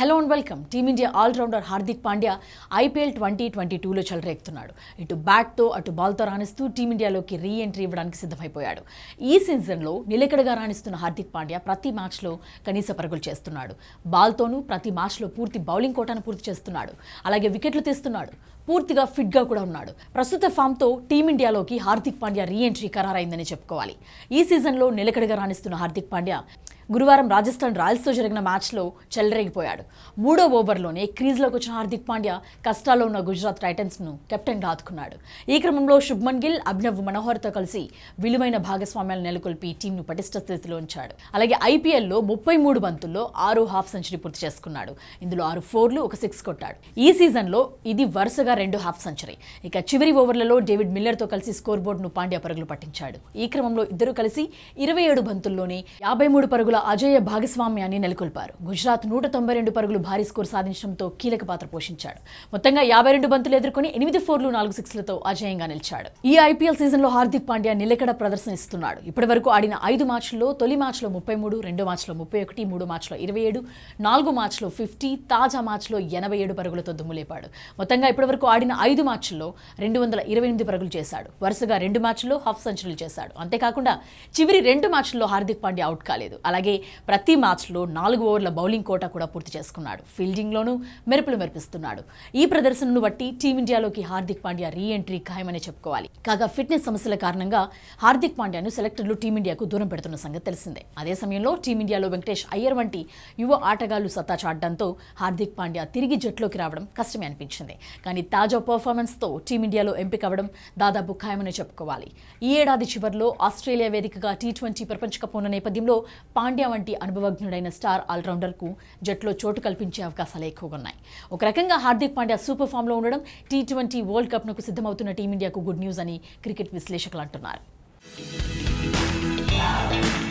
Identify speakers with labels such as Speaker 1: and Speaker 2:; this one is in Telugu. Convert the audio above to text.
Speaker 1: Hello and welcome. Team India allrounder Hardik Pandya IPL 2022లో చెలరేగుతున్నాడు. ఇటు బ్యాట్తో అటు బాల్తో రాణిస్తూ టీమిండియాలోకి రీ ఎంట్రీ ఇవ్వడానికి సిద్ధమైపోయాడు. ఈ సీజన్లో నిలకడగా రాణిస్తున్న హార్దిక్ పాండ్యా ప్రతి మ్యాచ్లో కనీస పరుగులు చేస్తున్నాడు. బాల్తోనూ ప్రతి మ్యాచ్లో పూర్తి బౌలింగ్ కోటాను పూర్తి చేస్తున్నాడు. అలాగే వికెట్లు తీస్తున్నాడు. పూర్తిగా ఫిట్గా కూడా ఉన్నాడు. ప్రస్తుత ఫామ్తో టీమిండియాలోకి హార్దిక్ పాండ్యా రీ ఎంట్రీ ఖరారైందని చెప్పుకోవాలి. ఈ సీజన్లో నిలకడగా రాణిస్తున్న హార్దిక్ పాండ్యా గురువారం రాజస్థాన్ రాయల్స్తో జరిగిన మ్యాచ్లో చెలరేగిపోయాడు. 3వ ఓవర్లోనే క్రీజ్లోకి వచ్చిన హార్దిక్ పాండ్యా కష్టాల్లో ఉన్న గుజరాత్ టైటన్స్ను కెప్టెన్గా ఆదుకున్నాడు. ఈ క్రమంలో శుభ్మన్ గిల్, అభినవ్ మనోహర్తో కలిసి విలువైన భాగస్వామ్యాలు నెలకొల్పి టీంను పటిష్ట స్థితిలో ఉంచాడు. అలాగే IPLలో 33 బంతుల్లో 6 హాఫ్ సెంచరీ పూర్తి చేసుకున్నాడు. ఇందులో 6 4లు, 1 6 కొట్టాడు. ఈ సీజన్లో ఇది వరుసగా 2 హాఫ్ సెంచరీ. ఇక చివరి ఓవర్లలో డేవిడ్ మిల్లర్తో కలిసి స్కోర్ బోర్డును పాండ్యా పరుగులు పట్టించాడు. ఈ క్రమంలో ఇద్దరు కలిసి 27 బంతుల్లోనే 53 పరుగుల అజేయ భాగస్వామ్యాన్ని నెలకొల్పారు. గుజరాత్ 192 పరుగులు భారీ స్కోర్ సాధించడంతో కీలక పాత్ర పోషించాడు. మొత్తంగా 52 బంతులు ఎదుర్కొని 8 4లు, 4 6లతో అజేయంగా నిలిచాడు. ఈ IPL సీజన్లో హార్దిక్ పాండ్యా నిలకడ ప్రదర్శన ఇస్తున్నాడు. ఇప్పటివరకు ఆడిన 5 మ్యాచ్ల్లో తొలి మ్యాచ్లో 33, రెండో మ్యాచ్లో 31, మూడో మ్యాచ్లో 27, 4 మ్యాచ్లో 50, తాజా మ్యాచ్లో 87 పరుగులతో దుమ్ములేపాడు. మొత్తంగా ఇప్పటివరకు ఆడిన 5 మ్యాచ్ల్లో 228 పరుగులు చేశాడు. వరుసగా 2 మ్యాచ్ల్లో హాఫ్ సెంచరీలు చేశాడు. అంతేకాకుండా చివరి 2 మ్యాచ్ల్లో హార్దిక్ పాండ్యా అవుట్ కాలేదు. అలాగే ప్రతి మ్యాచ్లో 4 ఓవర్ల బౌలింగ్ కోటా కూడా పూర్తి చేసుకున్నాడు. ఫీల్డింగ్లోనూ మెరుపులు మెరిపిస్తున్నాడు. ఈ ప్రదర్శనను బట్టి టీమిండియాలోకి హార్దిక్ పాండ్యా రీ ఎంట్రీ ఖాయమని చెప్పుకోవాలి. కాగా ఫిట్నెస్ సమస్యల కారణంగా హార్దిక్ పాండ్యాను సెలెక్టర్లు టీమిండియాకు దూరం పెడుతున్న సంగతి తెలిసిందే. అదే సమయంలో టీమిండియాలో వెంకటేష్ అయ్యర్ వంటి యువ ఆటగాళ్లు సత్తా చాటడంతో హార్దిక్ పాండ్యా తిరిగి జట్టులోకి రావడం కష్టమే అనిపించింది. కానీ తాజా పర్ఫార్మెన్స్తో టీమిండియాలో ఎంపిక అవ్వడం దాదాపు ఖాయమని చెప్పుకోవాలి. ఈ ఏడాది చివరిలో ఆస్ట్రేలియా వేదికగా T20 ప్రపంచ కప్ ఉన్న నేపథ్యంలో పాండ్యా వంటి అనుభవజ్ఞుడైన స్టార్ ఆల్రౌండర్కు జట్టులో చోటు కల్పించే అవకాశాలు ఎక్కువగా ఉన్నాయి. ఒక రకంగా హార్దిక్ పాండ్యా సూపర్ ఫామ్లో ఉండడం T20 వరల్డ్ కప్నకు సిద్ధమవుతున్న టీమిండియాకు గుడ్ న్యూస్ అని క్రికెట్ విశ్లేషకులు అంటున్నారు.